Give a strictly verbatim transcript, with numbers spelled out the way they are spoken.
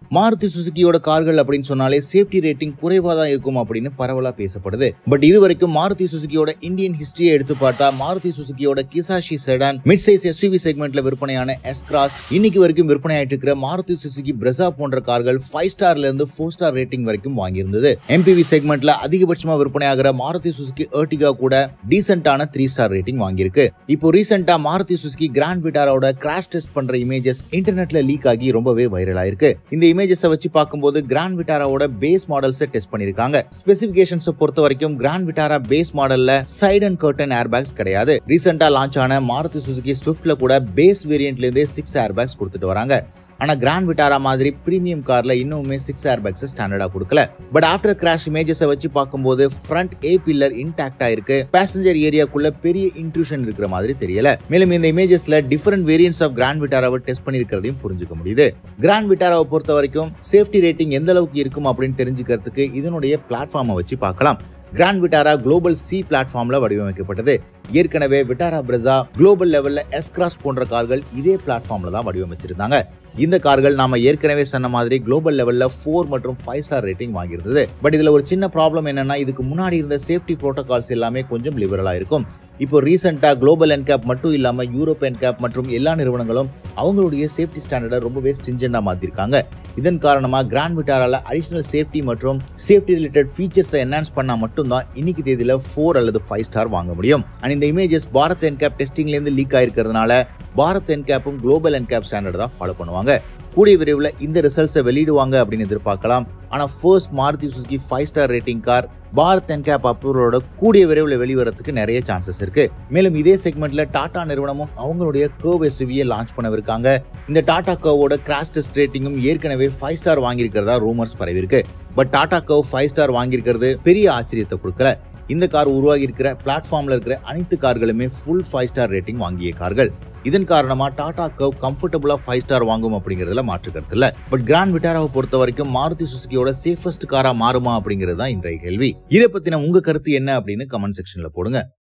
மாருதி சுசுகியோட கார்கள் அப்படின்னு சொன்னாலே சேஃப்டி ரேட்டிங் குறைவா தான் இருக்கும் அப்படின்னு பரவலா பேசப்படுது. பட் இது வரைக்கும் மாருதி சுசுகியோட இந்தியன் ஹிஸ்டரியை எடுத்து பார்த்தா மாருதி சுசுகியோட Kizashi sedan mid size SUV செக்மெண்ட்ல விற்பனையான எஸ் கிராஸ் இன்னைக்கு வரைக்கும் விற்பனையாயிட்டு இருக்கிற மாருதி சுசுகி பிரெஸா போன்ற கார்கள் ஃபைவ் ஸ்டார்ல இருந்து ஃபோர் ஸ்டார் ரேட்டிங் வரைக்கும் வாங்கியிருந்தது. எம்பிவி செக்மெண்ட்ல அதிகபட்சமா விற்பனையாகிற மாருதி சுசுகி எர்டிகா கூட டீசென்டான த்ரீ ஸ்டார் ரேட்டிங் வாங்கியிருக்கு. இப்போ ரீசெண்டா மாருதி சுசுகி கிராண்ட் விட்டாராவோட கிராஷ் டெஸ்ட் பண்ற இமேஜஸ் இன்டர்நெட்ல லீக் ஆகி ரொம்பவே வைரல் ஆயிருக்கு. இந்த இமேஜஸ் வச்சு பார்க்கும்போது கிராண்ட் விட்டாராவோட பேஸ் மாடல்ஸ் டெஸ்ட் பண்ணிருக்காங்க. ஸ்பெசிபிகேஷன்ஸ் பொறுத்த வரைக்கும் கிராண்ட் விட்டாரா பேஸ் மாடல்ல சைட் அண்ட் கர்டன் ஏர்பேக்ஸ் கிடையாது. ரீசெண்டா லான்ச் ஆன மாருதி சுசுகி ஸ்விஃப்ட்ல கூட பேஸ் வேரியன்ட்ல இருந்தே சிக்ஸ் ஏர்பேக்ஸ் கொடுத்துட்டு வராங்க. ஆனா கிராண்ட் விட்டாரா மாதிரி பிரீமியம் கார்ல இன்னுமே சிக்ஸ் ஏர்பேக்ஸ் ஸ்டாண்டர்டா கொடுக்கல. பட் ஆஃப்டர் கிராஷ் இமேஜஸ் வச்சு பார்க்கும்போது ஃப்ரண்ட் ஏ பில்லர் இன்டாக்டா இருக்கு. பேசஞ்சர் ஏரியாக்குள்ள பெரிய இன்ட்ரூஷன் இருக்கிற மாதிரி தெரியல. மேலும் இந்த இமேஜஸ்ல டிஃபரெண்ட் வேரியன்ட்ஸ் ஆஃப் கிராண்ட் விட்டாராவை டெஸ்ட் பண்ணிருக்கிறதையும் புரிஞ்சுக்க முடியுது. கிராண்ட் விட்டாராவை பொறுத்த வரைக்கும் சேஃப்டி ரேட்டிங் எந்த அளவுக்கு இருக்கும் அப்படின்னு தெரிஞ்சுக்கிறதுக்கு இதனுடைய பிளாட்ஃபார்மை வச்சு பார்க்கலாம். கிராண்ட் விட்டாரா குளோபல் சி பிளாட்ஃபார்ம்ல வடிவமைக்கப்பட்டது. ஏற்கனவே விட்டாரா பிரெஸா குளோபல் லெவல்ல எஸ் கிராஸ் போன்ற கார்கள் இதே பிளாட்ஃபார்ம்ல தான் வடிவமைச்சிருந்தாங்க. இந்த கார்கள் நாம ஏற்கனவே சொன்ன மாதிரி குளோபல் லெவல்ல ஃபோர் மற்றும் ஃபைவ் ஸ்டார் ரேட்டிங் வாங்கியிருந்தது. பட் இதுல ஒரு சின்ன ப்ராப்ளம் என்னன்னா இதுக்கு முன்னாடி இருந்த சேஃப்டி புரோட்டோகால்ஸ் எல்லாமே கொஞ்சம் லிபரலா இருக்கும். இப்போ ரீசெண்டா குளோபல் என்கேப் மட்டும் இல்லாம யூரோப் என்கேப் மற்றும் எல்லா நிறுவனங்களும் அவங்களுடைய சேஃப்டி ஸ்டாண்டர்டை ரொம்பவே ஸ்ட்ரிஞ்செண்டா மாத்திருக்காங்க. இதன் காரணமா கிராண்ட் விட்டாரால அடிஷனல் சேஃப்டி மற்றும் சேஃப்டி ரிலேட்டட் ஃபீச்சர்ஸ் என்ஹான்ஸ் பண்ணா மட்டும் தான் இன்னைக்கு தேதியில ஃபோர் அல்லது ஃபைவ் ஸ்டார் வாங்க முடியும். அண்ட் இந்த இமேஜஸ் பாரத் என்கேப் டெஸ்டிங்ல இருந்து லீக் ஆயிருக்கிறதுனால பாரத் என்கேப்பும் குளோபல் என்கேப் ஸ்டாண்டர்ட் தான் ஃபாலோ பண்ணுவாங்க. கூடிய விரைவில் இந்த ரிசல்ட்ஸை வெளியிடுவாங்க அப்படின்னு எதிர்பார்க்கலாம். ஆனா first Maruti Suzuki five star rating car Bharat NCAP அப்ரூவலோட கூடிய விரைவில் வெளிவரத்துக்கு நிறைய சான்சஸ் இருக்கு. மேலும் இதே செக்மெண்ட்ல டாடா நிறுவனமும் அவங்களுடைய கர்வ் எஸ்யூவியை லான்ச் பண்ணவிருக்காங்க. இந்த டாடா கர்வோட கிராஷ் டெஸ்ட் ரேட்டிங்கும் ஏற்கனவே ஃபைவ் ஸ்டார் வாங்கியிருக்கிறதா ரூமர்ஸ் பரவி இருக்கு. But Tata Curvv five star வாங்கியிருக்கிறது பெரிய ஆச்சரியத்தை கொடுக்கல. இந்த கார் உருவாகி இருக்கிற பிளாட்ஃபார்ம்ல இருக்கிற அனைத்து கார்களுமே ஃபுல் ஃபைவ் ஸ்டார் ரேட்டிங் வாங்கிய கார்கள். இதன் காரணமா டாடா கர்வ் கம்ஃபர்டபுளா ஃபைவ் ஸ்டார் வாங்கும் அப்படிங்கறதுல மாற்று கருத்து இல்ல. பட் கிராண்ட் விட்டாராவை பொறுத்த வரைக்கும் மாருதி சுசுகியோட சேஃபஸ்ட் காரா மாறுமா அப்படிங்கிறது தான் இன்றைய கேள்வி. இதை பத்தின உங்க கருத்து என்ன அப்படின்னு கமெண்ட் செக்ஷன்ல போடுங்க.